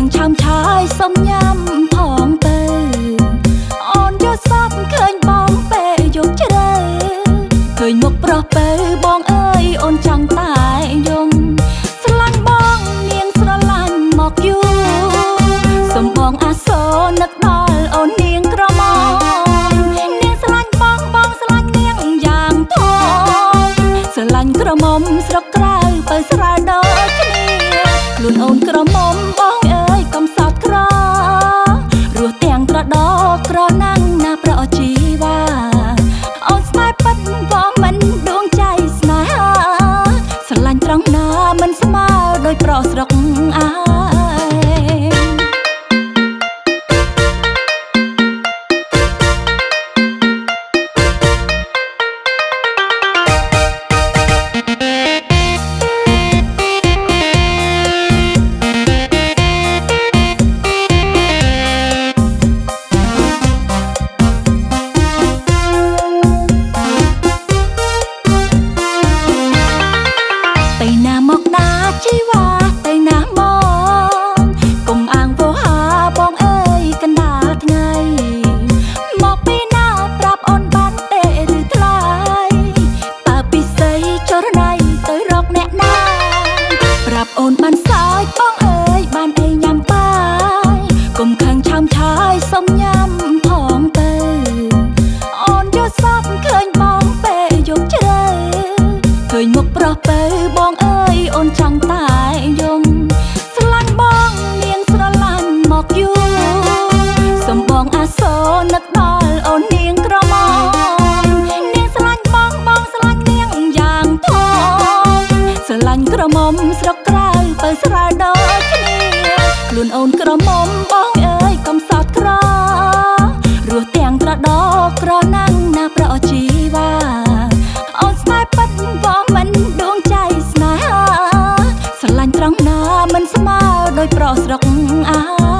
ឆាំឆាយសុំញ៉ាំផងទៅអូនយកសពឃើញបងពេលយកជ្រៅឃើញមុខប្រុសទៅបងអើយអូនចង់តែយំស្រឡាញ់បងនាងស្រឡាញ់មកយូរសុំបងអាសូរនឹកដល់អូននាងក្រមុំនាងស្រឡាញ់បងបងស្រឡាញ់នាងយ៉ាងធំស្រឡាញ់ក្រមុំស្រុកក្រៅទៅស្រាលដូចគ្នាខ្លួនអូនក្រមុំបងអើយកំសត់ក្ររស់ទាំងត្រដោក្រណាំងណាប្រអជីវ៉ាអូនស្នេហ៍ពិតបងមិនដួងใจស្នេហាស្រឡាញ់ត្រង់ណាមិនស្មើដោយប្រុសស្រុកអាជីវ៉ាទៅណាមកកុំអាងវោហាបងអើយកណ្ដាលថ្ងៃមកពីណាប្រាប់អូនបានទេឬថ្លៃតើពិសីចរណៃទៅរកអ្នកណាប្រាប់អូនបានសើចបងអើយបានអីញ៉ាំបាយកុំខឹងឆាំឆាយសុំញ៉ាំផងទៅអូនយកសពឃើញបងពេលយកជ្រៅឃើញមុខប្រុសទៅបងអើយអូនចង់តែយំស្រឡាញ់បងនាងស្រឡាញ់មកយូរសុំបងអាសូរនឹកដល់អូននាងក្រមុំនាងស្រឡាញ់បងបងស្រឡាញ់នាងយ៉ាងធំស្រឡាញ់ក្រមុំស្រុកក្រៅទៅស្រាលដូចគ្នាខ្លួនអូនក្រមុំបងអើយកំសត់ក្ររស់ទាំងត្រដោក្រណាំងណាប្រអជីវ៉ាអូនស្នេហ៍ពិតបងមិនដួងใจស្នេហាស្រឡាញ់ត្រង់ណាមិនស្មើដោយប្រុសស្រុកអា